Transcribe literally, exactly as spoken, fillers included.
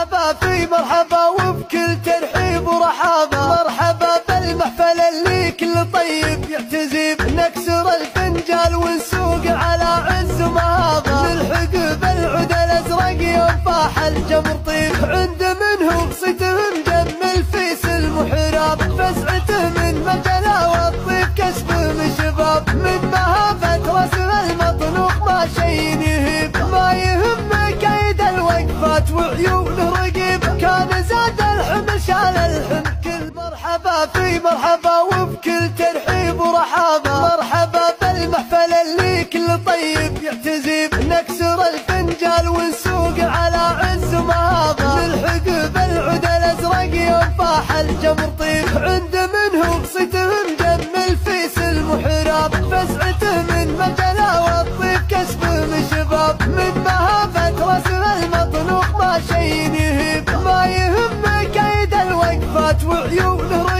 مرحبا في مرحبا وبكل ترحيب ورحابة، مرحبا بالمحفل اللي كل طيب يعتزي، نكسر الفنجال ونسوق على عز ومهابة، نلحق بالعود الازرق يوم فاح الجمر طيب، عند منه صيته مجمل في سلم وحراب، فزعته من مجله والطيب كسبه من شباب، من مهابة رسم المطنوق ما شي يهيب، ما يهمك كيد الوقفات وعيونه رقيب، كان زاد الحمل شال الحمل كل. مرحبا في مرحبا وبكل ترحيب ورحابة، مرحبا بالمحفل اللي كل طيب يعتزي، نكسر الفنجال ونسوق على عز ومهابة، نلحق بالعود الازرق يوم فاح الجمر طيب، عند منه صيته مجمل في سلم وحراب، فزعته من مجله والطيب كسبه من شباب، من مهابة رسم المطنوق ما شي يهيب، ما يهمك كيد الوقفات وعيونه